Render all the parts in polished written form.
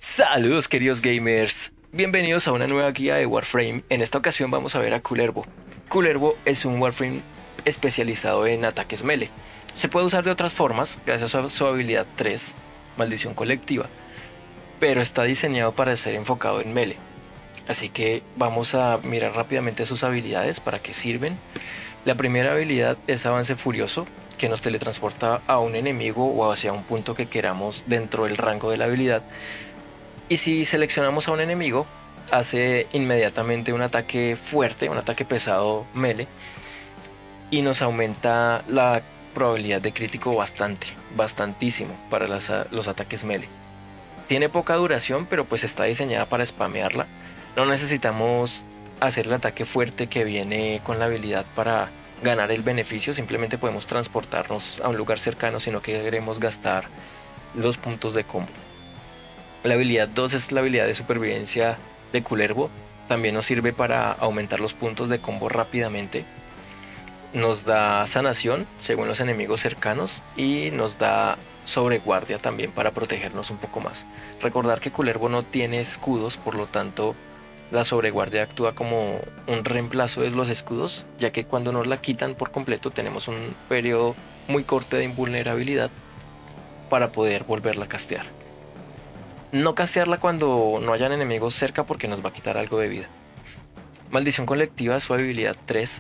Saludos queridos gamers, bienvenidos a una nueva guía de Warframe. En esta ocasión vamos a ver a Kullervo. Kullervo es un Warframe especializado en ataques melee. Se puede usar de otras formas gracias a su habilidad 3, Maldición Colectiva, pero está diseñado para ser enfocado en melee. Así que vamos a mirar rápidamente sus habilidades, para qué sirven. La primera habilidad es Avance Furioso, que nos teletransporta a un enemigo o hacia un punto que queramos dentro del rango de la habilidad. Y si seleccionamos a un enemigo, hace inmediatamente un ataque fuerte, un ataque pesado melee, y nos aumenta la probabilidad de crítico bastantísimo para los ataques melee. Tiene poca duración, pero pues está diseñada para spamearla. No necesitamos hacer el ataque fuerte que viene con la habilidad para ganar el beneficio. Simplemente podemos transportarnos a un lugar cercano si no queremos gastar los puntos de combo. La habilidad 2 es la habilidad de supervivencia de Kullervo. También nos sirve para aumentar los puntos de combo rápidamente. Nos da sanación según los enemigos cercanos y nos da sobreguardia también para protegernos un poco más. Recordar que Kullervo no tiene escudos, por lo tanto la sobreguardia actúa como un reemplazo de los escudos, ya que cuando nos la quitan por completo tenemos un periodo muy corto de invulnerabilidad para poder volverla a castear. No castearla cuando no hayan enemigos cerca porque nos va a quitar algo de vida. Maldición Colectiva, su habilidad 3,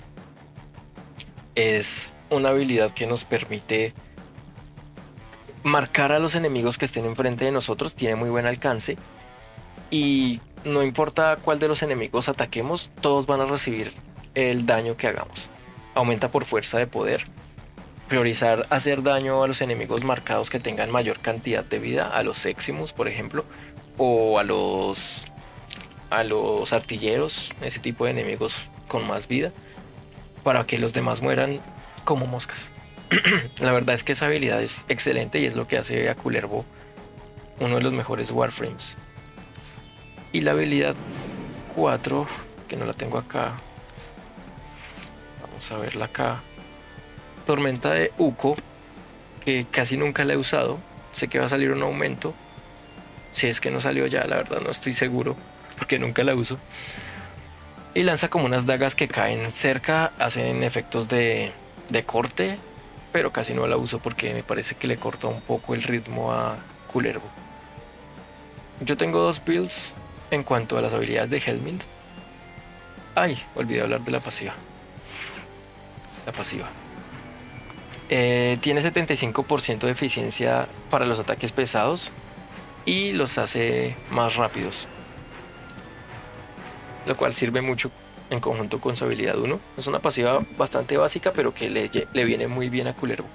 es una habilidad que nos permite marcar a los enemigos que estén enfrente de nosotros. Tiene muy buen alcance y no importa cuál de los enemigos ataquemos, todos van a recibir el daño que hagamos. Aumenta por fuerza de poder. Priorizar hacer daño a los enemigos marcados que tengan mayor cantidad de vida, a los Eximus por ejemplo, o a los artilleros, ese tipo de enemigos con más vida, para que los demás mueran como moscas. La verdad es que esa habilidad es excelente y es lo que hace a Kullervo uno de los mejores Warframes. Y la habilidad 4, que no la tengo acá, vamos a verla acá. Tormenta de Uko, que casi nunca la he usado. Sé que va a salir un aumento. Si es que no salió ya, la verdad no estoy seguro, porque nunca la uso. Y lanza como unas dagas que caen cerca, hacen efectos de corte, pero casi no la uso porque me parece que le corta un poco el ritmo a Kullervo. Yo tengo dos builds en cuanto a las habilidades de Helmind. Ay, olvidé hablar de la pasiva. La pasiva. Tiene 75% de eficiencia para los ataques pesados y los hace más rápidos, lo cual sirve mucho en conjunto con su habilidad 1. Es una pasiva bastante básica, pero que le viene muy bien a Kullervo.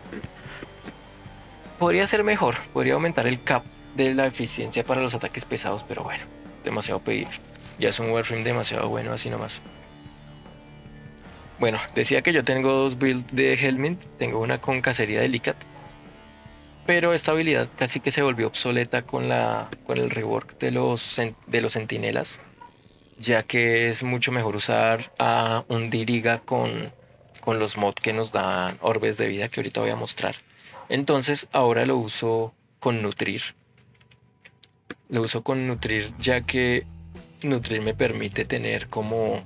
Podría ser mejor, podría aumentar el cap de la eficiencia para los ataques pesados, pero bueno, demasiado pedir. Ya es un Warframe demasiado bueno así nomás. Bueno, decía que yo tengo dos builds de Helmind. Tengo una con cacería de Licat, pero esta habilidad casi que se volvió obsoleta con el rework de los centinelas, ya que es mucho mejor usar a un Diriga con los mods que nos dan orbes de vida, que ahorita voy a mostrar. Entonces ahora lo uso con Nutrir. Lo uso con Nutrir, ya que Nutrir me permite tener como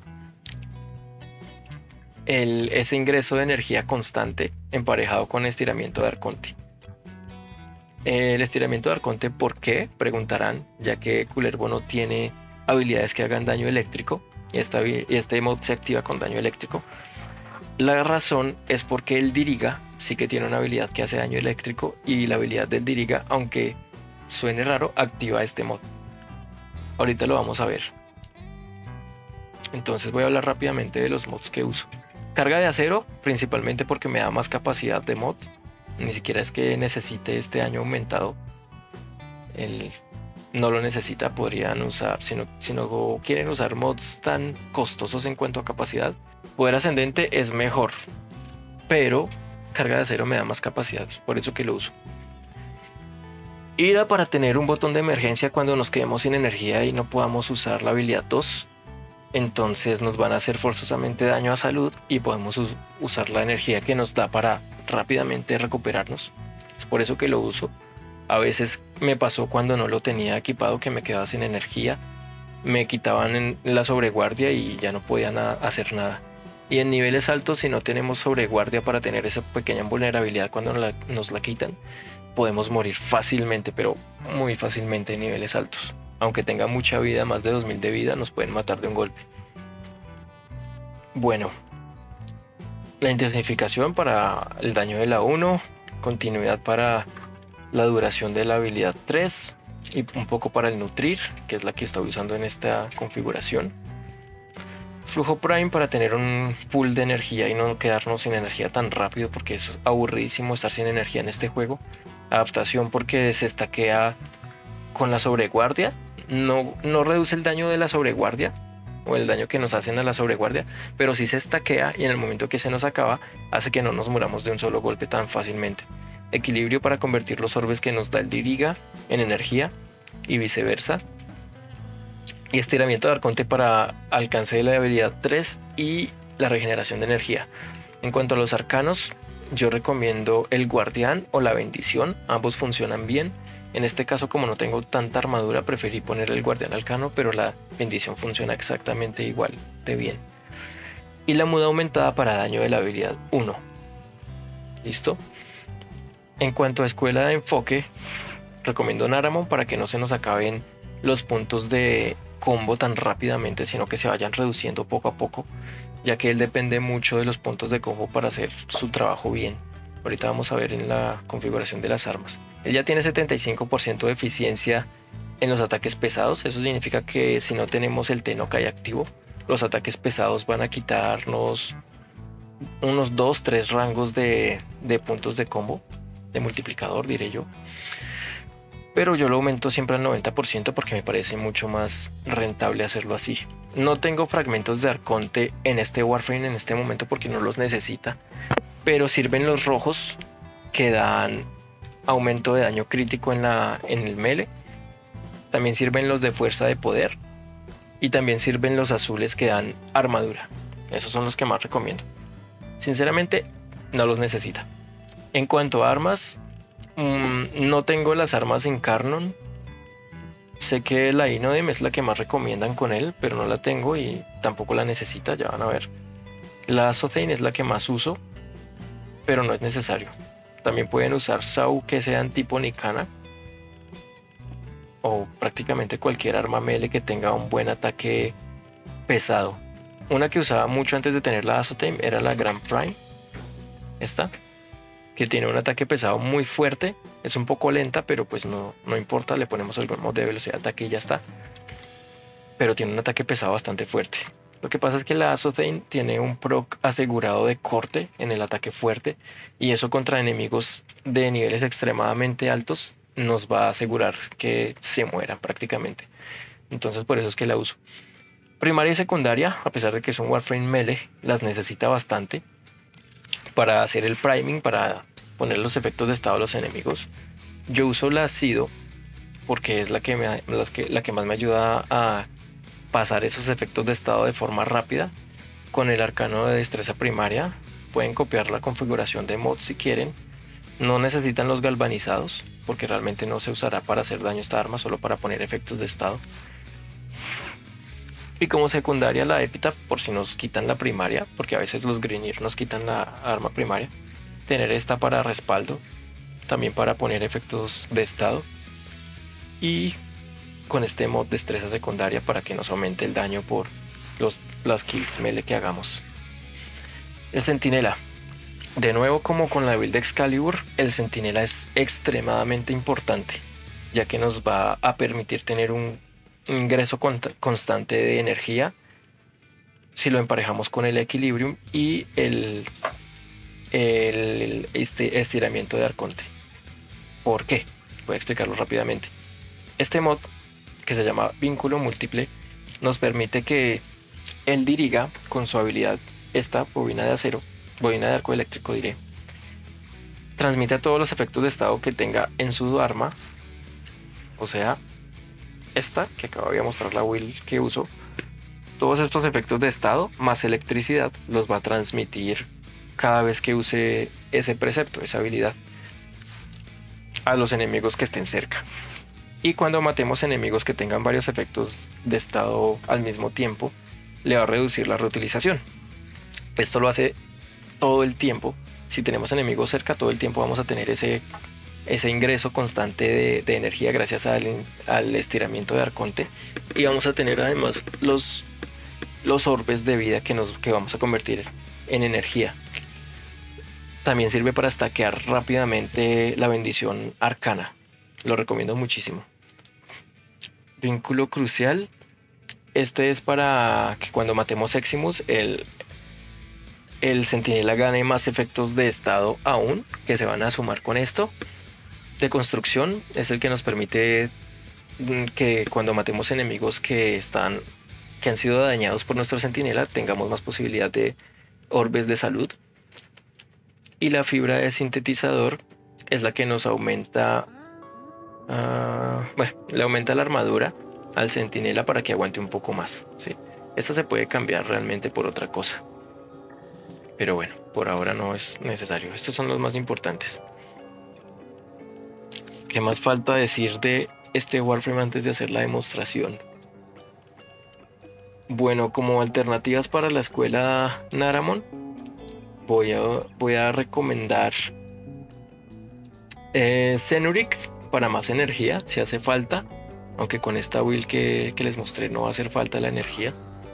ese ingreso de energía constante emparejado con estiramiento de Arconte. El estiramiento de Arconte, ¿por qué? Preguntarán, ya que Kullervo no tiene habilidades que hagan daño eléctrico y este mod se activa con daño eléctrico. La razón es porque el Diriga sí que tiene una habilidad que hace daño eléctrico, y la habilidad del Diriga, aunque suene raro, activa este mod. Ahorita lo vamos a ver. Entonces voy a hablar rápidamente de los mods que uso. Carga de acero, principalmente porque me da más capacidad de mod. Ni siquiera es que necesite este daño aumentado. No lo necesita, podrían usar, si no quieren usar mods tan costosos en cuanto a capacidad. Poder ascendente es mejor, pero carga de acero me da más capacidad, por eso que lo uso. Ira, para tener un botón de emergencia cuando nos quedemos sin energía y no podamos usar la habilidad 2. Entonces nos van a hacer forzosamente daño a salud y podemos usar la energía que nos da para rápidamente recuperarnos. Es por eso que lo uso. A veces me pasó cuando no lo tenía equipado que me quedaba sin energía, me quitaban en la sobreguardia y ya no podía hacer nada. Y en niveles altos, si no tenemos sobreguardia para tener esa pequeña vulnerabilidad cuando nos la quitan, podemos morir fácilmente, pero muy fácilmente en niveles altos. Aunque tenga mucha vida, más de 2000 de vida, nos pueden matar de un golpe. Bueno, la intensificación para el daño de la 1, continuidad para la duración de la habilidad 3 y un poco para el nutrir, que es la que estoy usando en esta configuración. Flujo Prime para tener un pool de energía y no quedarnos sin energía tan rápido, porque es aburridísimo estar sin energía en este juego. Adaptación porque se estaquea con la sobreguardia, no reduce el daño de la sobreguardia o el daño que nos hacen a la sobreguardia, pero sí se estaquea y en el momento que se nos acaba hace que no nos muramos de un solo golpe tan fácilmente. Equilibrio para convertir los orbes que nos da el Diriga en energía y viceversa. Y estiramiento de Arconte para alcance de la habilidad 3 y la regeneración de energía. En cuanto a los arcanos, yo recomiendo el Guardián o la Bendición, ambos funcionan bien. En este caso, como no tengo tanta armadura, preferí poner el Guardián Arcano, pero la Bendición funciona exactamente igual de bien. Y la muda aumentada para daño de la habilidad 1. ¿Listo? En cuanto a escuela de enfoque, recomiendo Naramon para que no se nos acaben los puntos de combo tan rápidamente, sino que se vayan reduciendo poco a poco, ya que él depende mucho de los puntos de combo para hacer su trabajo bien. Ahorita vamos a ver en la configuración de las armas. Él ya tiene 75% de eficiencia en los ataques pesados. Eso significa que si no tenemos el Tennokai activo, los ataques pesados van a quitarnos unos 2-3 rangos de puntos de combo, de multiplicador diré yo. Pero yo lo aumento siempre al 90% porque me parece mucho más rentable hacerlo así. No tengo fragmentos de Arconte en este Warframe en este momento porque no los necesita, pero sirven los rojos que dan aumento de daño crítico en el melee. También sirven los de fuerza de poder y también sirven los azules que dan armadura. Esos son los que más recomiendo. Sinceramente no los necesita. En cuanto a armas, no tengo las armas en Carnon. Sé que la Inodem es la que más recomiendan con él, pero no la tengo y tampoco la necesita, ya van a ver. La Azothane es la que más uso, pero no es necesario. También pueden usar Sau que sean tipo Nikana, o prácticamente cualquier arma melee que tenga un buen ataque pesado. Una que usaba mucho antes de tener la Azothane era la Grand Prime, esta, que tiene un ataque pesado muy fuerte. Es un poco lenta, pero pues no importa, le ponemos algún modo de velocidad de ataque y ya está. Pero tiene un ataque pesado bastante fuerte. Lo que pasa es que la Azothane tiene un proc asegurado de corte en el ataque fuerte, y eso contra enemigos de niveles extremadamente altos nos va a asegurar que se mueran prácticamente. Entonces por eso es que la uso. Primaria y secundaria, a pesar de que es un Warframe melee, las necesita bastante para hacer el priming, para poner los efectos de estado a los enemigos. Yo uso la Sido porque es la que más me ayuda a pasar esos efectos de estado de forma rápida. Con el arcano de destreza primaria pueden copiar la configuración de mod si quieren. No necesitan los galvanizados porque realmente no se usará para hacer daño a esta arma, solo para poner efectos de estado. Y como secundaria la Epitaph, por si nos quitan la primaria, porque a veces los Grineer nos quitan la arma primaria. Tener esta para respaldo, también para poner efectos de estado. Y con este mod destreza secundaria para que nos aumente el daño por las kills melee que hagamos. El Centinela. De nuevo, como con la build de Excalibur, el Centinela es extremadamente importante, ya que nos va a permitir tener un ingreso constante de energía si lo emparejamos con el Equilibrium y el estiramiento de Arconte. ¿Por qué? Voy a explicarlo rápidamente. Este mod, que se llama Vínculo Múltiple, nos permite que el Diriga, con su habilidad, esta bobina de acero, bobina de arco eléctrico diré, transmite todos los efectos de estado que tenga en su arma, o sea, esta que acabo de mostrar, la build que uso, todos estos efectos de estado más electricidad los va a transmitir cada vez que use ese precepto, esa habilidad. a los enemigos que estén cerca. Y cuando matemos enemigos que tengan varios efectos de estado al mismo tiempo, le va a reducir la reutilización. Esto lo hace todo el tiempo. Si tenemos enemigos cerca, todo el tiempo vamos a tener ese ingreso constante de energía gracias al estiramiento de Arconte. Y vamos a tener además los orbes de vida que vamos a convertir en energía. También sirve para stackear rápidamente la bendición arcana. Lo recomiendo muchísimo. Vínculo crucial. Este es para que cuando matemos Eximus, el centinela gane más efectos de estado aún, que se van a sumar con esto. De construcción es el que nos permite que cuando matemos enemigos que han sido dañados por nuestro centinela, tengamos más posibilidad de orbes de salud. Y la fibra de sintetizador es la que nos aumenta, le aumenta la armadura al centinela para que aguante un poco más, ¿sí? Esta se puede cambiar realmente por otra cosa, pero bueno, por ahora no es necesario. Estos son los más importantes. ¿Qué más falta decir de este Warframe antes de hacer la demostración? Bueno, como alternativas para la escuela Naramon, voy a recomendar Cenuric para más energía, si hace falta. Aunque con esta build que les mostré no va a hacer falta la energía.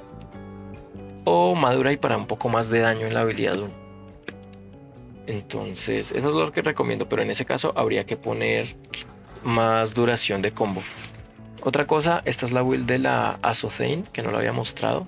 O Madurai para un poco más de daño en la habilidad 1. Entonces, eso es lo que recomiendo. Pero en ese caso habría que poner más duración de combo. Otra cosa, esta es la build de la Azothain, que no la había mostrado.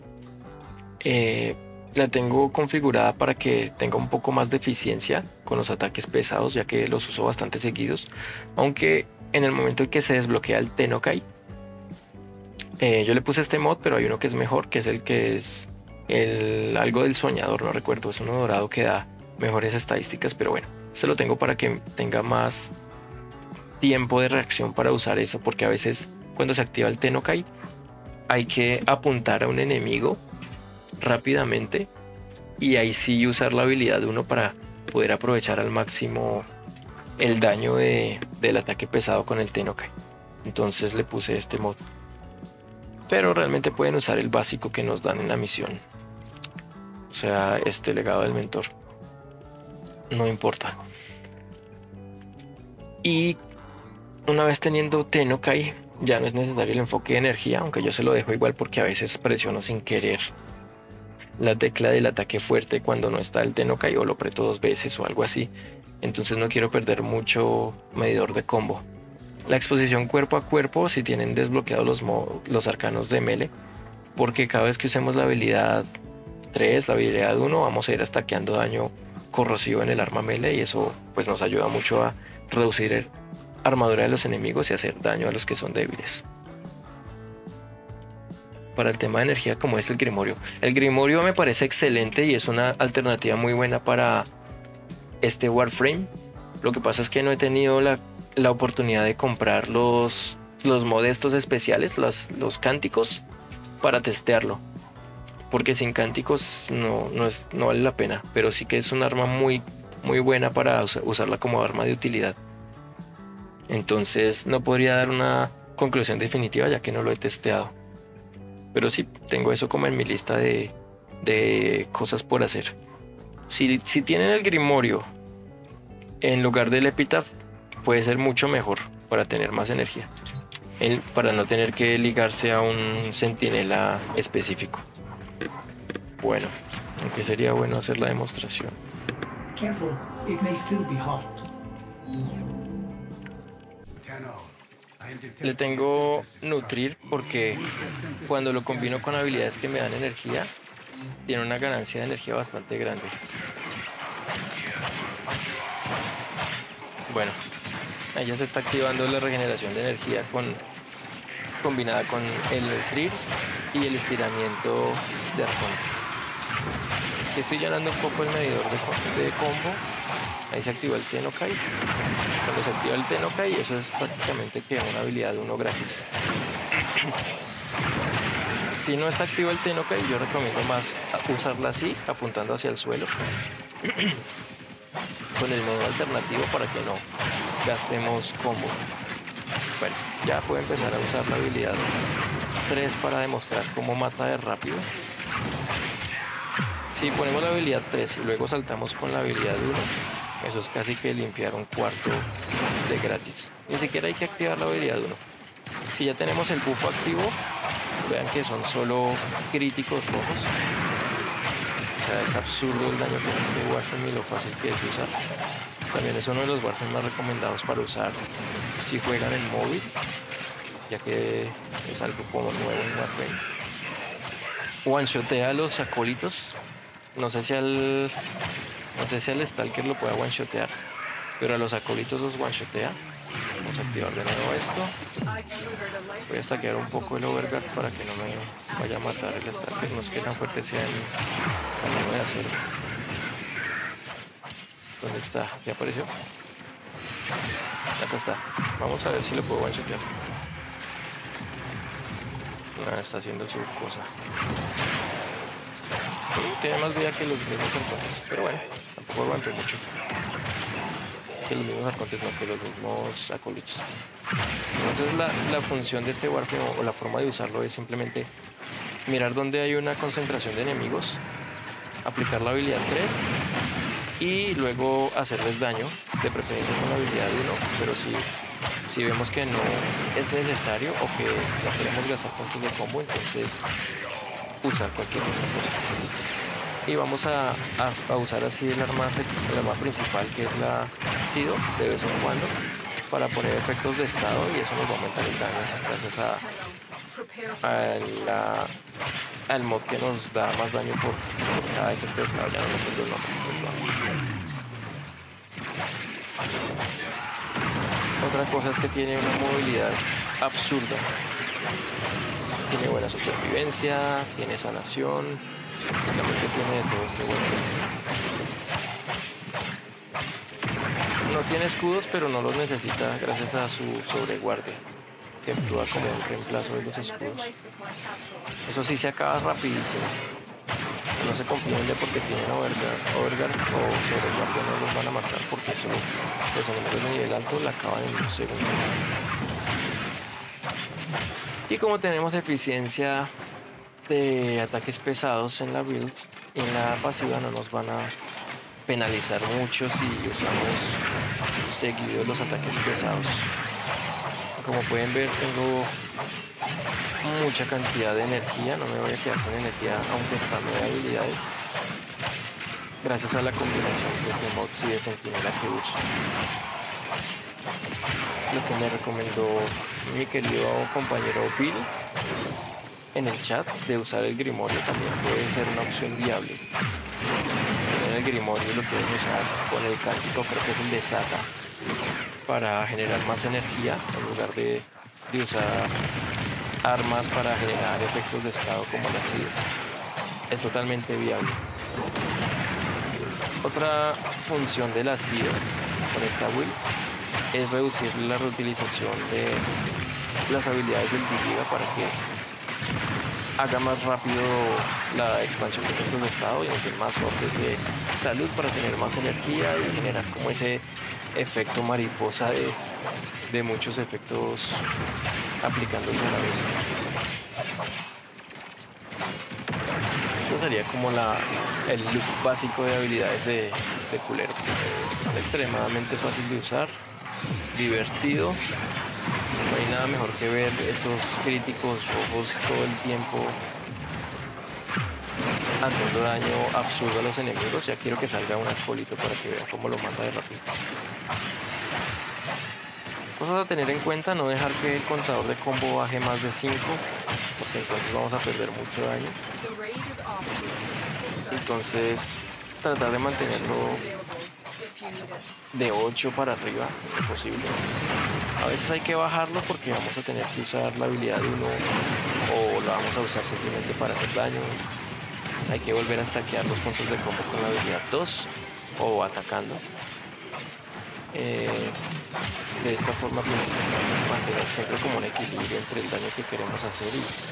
La tengo configurada para que tenga un poco más de eficiencia con los ataques pesados, ya que los uso bastante seguidos. Aunque en el momento en que se desbloquea el Tennokai, yo le puse este mod, pero hay uno que es mejor, que es algo del soñador, no recuerdo, es uno dorado que da mejores estadísticas, pero bueno, se lo tengo para que tenga más tiempo de reacción para usar eso, porque a veces cuando se activa el Tennokai hay que apuntar a un enemigo rápidamente y ahí sí usar la habilidad 1 para poder aprovechar al máximo el daño del ataque pesado con el Tennokai. Entonces le puse este mod, pero realmente pueden usar el básico que nos dan en la misión, o sea, este legado del mentor, no importa. Y una vez teniendo Tennokai, ya no es necesario el enfoque de energía, aunque yo se lo dejo igual porque a veces presiono sin querer la tecla del ataque fuerte cuando no está el Tennokai, o lo aprieto 2 veces o algo así. Entonces no quiero perder mucho medidor de combo. La exposición cuerpo a cuerpo, si tienen desbloqueados los arcanos de melee, porque cada vez que usemos la habilidad 3, la habilidad 1, vamos a ir stackeando daño corrosivo en el arma melee, y eso pues nos ayuda mucho a reducir armadura de los enemigos y hacer daño a los que son débiles. Para el tema de energía, como es el Grimorio. El Grimorio me parece excelente y es una alternativa muy buena para este Warframe. Lo que pasa es que no he tenido la oportunidad de comprar los modestos especiales, los cánticos, para testearlo. Porque sin cánticos no vale la pena. Pero sí que es un arma muy, muy buena para usarla como arma de utilidad. Entonces no podría dar una conclusión definitiva ya que no lo he testeado. Pero sí, tengo eso como en mi lista de cosas por hacer. Si tienen el Grimorio en lugar del Epitaph, puede ser mucho mejor para tener más energía. Para no tener que ligarse a un centinela específico. Bueno, aunque sería bueno hacer la demostración. Careful, it may still be hot. Le tengo nutrir porque cuando lo combino con habilidades que me dan energía, tiene una ganancia de energía bastante grande. Bueno, ahí ya se está activando la regeneración de energía combinada con el nutrir y el estiramiento de Arconte. Estoy llenando un poco el medidor de combo. Ahí se activó el Tennokai. Cuando se activa el Tennokai, eso es prácticamente que una habilidad 1 gratis. Si no está activo el Tennokai, yo recomiendo más usarla así, apuntando hacia el suelo, con el modo alternativo, para que gastemos combo. Bueno, ya puede empezar a usar la habilidad 3 para demostrar cómo mata de rápido. Si ponemos la habilidad 3 y luego saltamos con la habilidad 1, eso es casi que limpiar un cuarto de gratis. Ni siquiera hay que activar la habilidad 1. Si ya tenemos el buff activo, vean que son solo críticos rojos. O sea, es absurdo el daño que hace este Warframe y lo fácil que es de usar. También es uno de los Warframes más recomendados para usar si juegan en móvil, ya que es algo como nuevo en Warframe. One-shotea a los acólitos. No sé si al Stalker lo pueda one-shotear, pero a los acólitos los one-shotea. Vamos a activar de nuevo esto. Voy a stackear un poco el Overguard para que no me vaya a matar el Stalker. No es que tan fuerte sea el cañón de acero. ¿Dónde está? ¿Ya apareció? Acá está. Vamos a ver si lo puedo one-shotear. Nada, está haciendo su cosa. Tiene más vida que los mismos arcontes, pero bueno, tampoco aguanto mucho. Que los mismos arcontes, no, que los mismos acólitos. Entonces la función de este Warframe o la forma de usarlo es simplemente mirar dónde hay una concentración de enemigos, aplicar la habilidad 3 y luego hacerles daño, de preferencia con la habilidad 1, pero si vemos que no es necesario o que no queremos gastar puntos de combo, entonces usar cualquier otra cosa. Y vamos a usar así el arma principal, que es la Sido, de vez en cuando, para poner efectos de estado, y eso nos va a aumentar el daño gracias al mod que nos da más daño por cada efecto de estado. Ya no me acuerdo el nombre. Otra cosa es que tiene una movilidad absurda. Tiene buena supervivencia, tiene sanación, realmente tiene de todo este Warframe. No tiene escudos, pero no los necesita gracias a su sobreguardia, que actúa como un reemplazo de los escudos. Eso sí, se acaba rapidísimo. No se confíen de porque tienen Overguard o sobreguardia, no los van a matar, porque eso los enemigos de nivel alto la acaban en un segundo. Y como tenemos eficiencia de ataques pesados en la build, en la pasiva no nos van a penalizar mucho si usamos seguido los ataques pesados. Como pueden ver, tengo mucha cantidad de energía, no me voy a quedar sin energía aunque spame de habilidades, gracias a la combinación de mods y de sentinela que uso. Lo que me recomendó mi querido compañero Bill en el chat, de usar el Grimorio, también puede ser una opción viable. En el Grimorio lo pueden usar con el cántico, creo que es el de Sata, para generar más energía en lugar de usar armas para generar efectos de estado como la SID. Es totalmente viable. Otra función de la SID con esta build es reducir la reutilización de las habilidades del Diriga para que haga más rápido la expansión de efectos de estado y meter más sortes de salud para tener más energía y generar como ese efecto mariposa de muchos efectos aplicándose a la vez. Esto sería como el look básico de habilidades de Kullervo. Extremadamente fácil de usar, divertido. No hay nada mejor que ver esos críticos rojos todo el tiempo haciendo daño absurdo a los enemigos. Ya quiero que salga un arcolito para que vean cómo lo mata de rápido. Cosas a tener en cuenta: no dejar que el contador de combo baje más de 5, porque entonces vamos a perder mucho daño. Entonces tratar de mantenerlo de 8 para arriba, si es posible. A veces hay que bajarlo porque vamos a tener que usar la habilidad 1 o la vamos a usar simplemente para hacer daño. Hay que volver a stackear los puntos de combo con la habilidad 2 o atacando. De esta forma pues mantener siempre como un equilibrio entre el daño que queremos hacer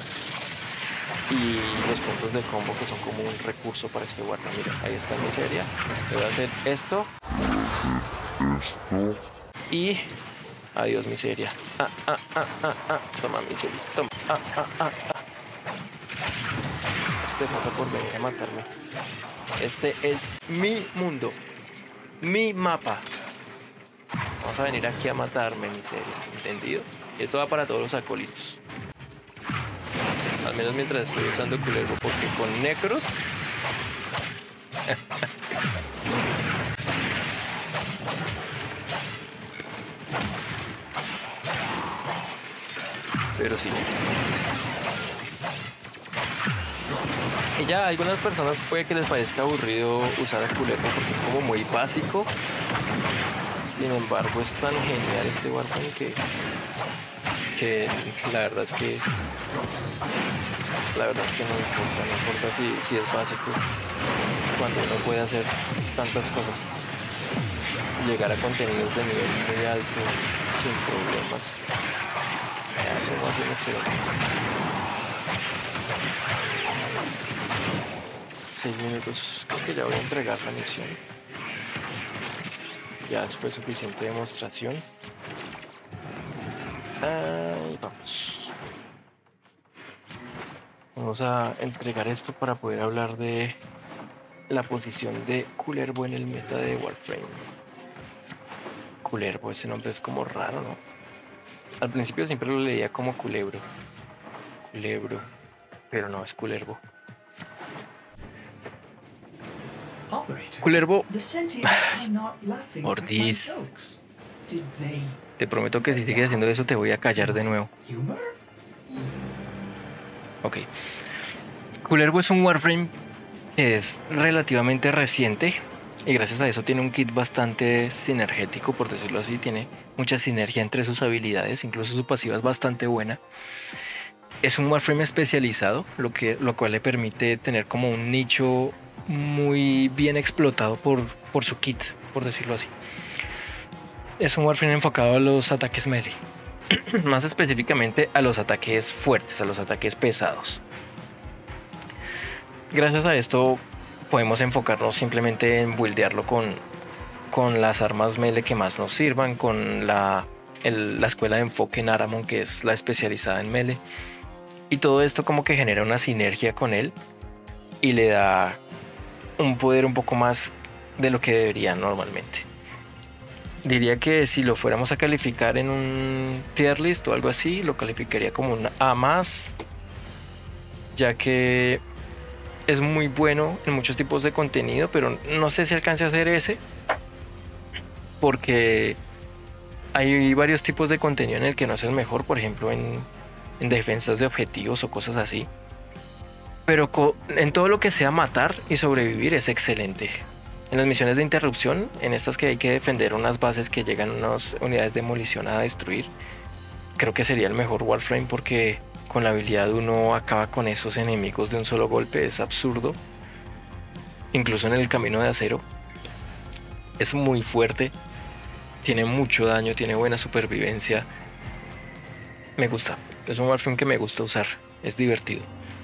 y los puntos de combo, que son como un recurso para este Warframe. Mira, ahí está mi serie. Le voy a hacer esto Y adiós, miseria. Toma, miseria. Toma. Te pasa por venir a matarme. Este es mi mundo. Mi mapa. Vamos a venir aquí a matarme, miseria. ¿Entendido? Y esto va para todos los acólitos. Al menos mientras estoy usando Kullervo, porque con Necros... Pero sí. Y ya a algunas personas puede que les parezca aburrido usar el Kullervo porque es como muy básico. Sin embargo, es tan genial este Warframe que la verdad es que no importa si es básico, cuando uno puede hacer tantas cosas, llegar a contenidos de nivel muy alto sin problemas. Eso va a ser excelente. 6 minutos, creo que ya voy a entregar la misión. Ya después suficiente demostración. Vamos. Vamos a entregar esto para poder hablar de la posición de Kullervo en el meta de Warframe. Kullervo, ese nombre es como raro, ¿no? Al principio siempre lo leía como Culebro. Culebro. Pero no, es Kullervo. Kullervo. Mordis. Te prometo que si sigues haciendo eso te voy a callar de nuevo. Ok. Kullervo es un Warframe que es relativamente reciente y gracias a eso tiene un kit bastante sinergético, por decirlo así. Tiene mucha sinergia entre sus habilidades, incluso su pasiva es bastante buena. Es un Warframe especializado, lo cual le permite tener como un nicho muy bien explotado por su kit, por decirlo así. Es un Warframe enfocado a los ataques melee, más específicamente a los ataques fuertes, a los ataques pesados. Gracias a esto podemos enfocarnos simplemente en buildearlo con las armas melee que más nos sirvan, con la escuela de enfoque en Aramon, que es la especializada en melee, y todo esto como que genera una sinergia con él y le da un poder un poco más de lo que debería normalmente. Diría que si lo fuéramos a calificar en un tier list o algo así, lo calificaría como un A+, ya que es muy bueno en muchos tipos de contenido, pero no sé si alcance a hacer ese, porque hay varios tipos de contenido en el que no es el mejor, por ejemplo en defensas de objetivos o cosas así. Pero en todo lo que sea matar y sobrevivir es excelente. En las misiones de interrupción, en estas que hay que defender unas bases que llegan unas unidades de demolición a destruir, creo que sería el mejor Warframe porque con la habilidad uno acaba con esos enemigos de un solo golpe. Es absurdo. Incluso en el camino de acero es muy fuerte, tiene mucho daño, tiene buena supervivencia. Me gusta, es un Warframe que me gusta usar, es divertido.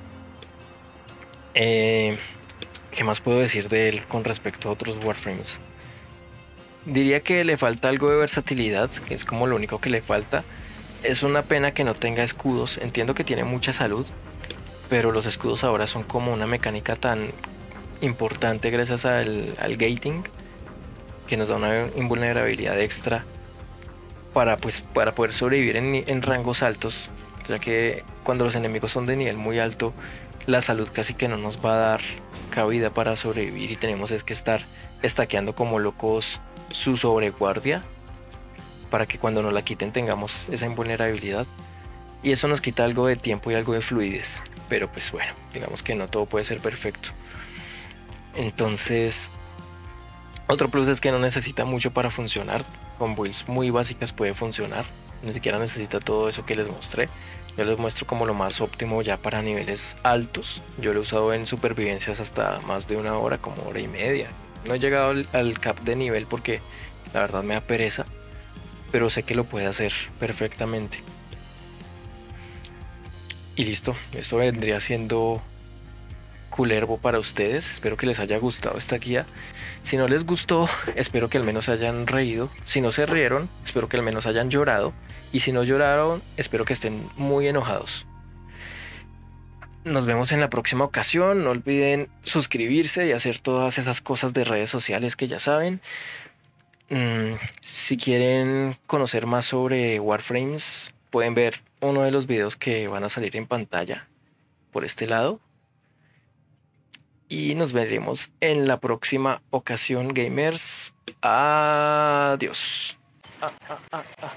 ¿Qué más puedo decir de él con respecto a otros Warframes? Diría que le falta algo de versatilidad, que es como lo único que le falta. Es una pena que no tenga escudos. Entiendo que tiene mucha salud, pero los escudos ahora son como una mecánica tan importante gracias al gating, que nos da una invulnerabilidad extra para poder sobrevivir en rangos altos, ya que cuando los enemigos son de nivel muy alto, la salud casi que no nos va a dar cabida para sobrevivir y tenemos que estar stackeando como locos su sobreguardia para que cuando nos la quiten tengamos esa invulnerabilidad, y eso nos quita algo de tiempo y algo de fluidez, pero pues bueno, digamos que no todo puede ser perfecto. Entonces, otro plus es que no necesita mucho para funcionar. Con builds muy básicas puede funcionar, ni siquiera necesita todo eso que les mostré. Yo les muestro como lo más óptimo ya para niveles altos. Yo lo he usado en supervivencias hasta más de 1 hora, como 1 hora y media. No he llegado al cap de nivel porque la verdad me da pereza, pero sé que lo puede hacer perfectamente. Y listo, esto vendría siendo Kullervo para ustedes. Espero que les haya gustado esta guía. Si no les gustó, espero que al menos se hayan reído. Si no se rieron, espero que al menos hayan llorado. Y si no lloraron, espero que estén muy enojados. Nos vemos en la próxima ocasión. No olviden suscribirse y hacer todas esas cosas de redes sociales que ya saben. Si quieren conocer más sobre Warframes, pueden ver uno de los videos que van a salir en pantalla por este lado. Y nos veremos en la próxima ocasión, gamers. Adiós.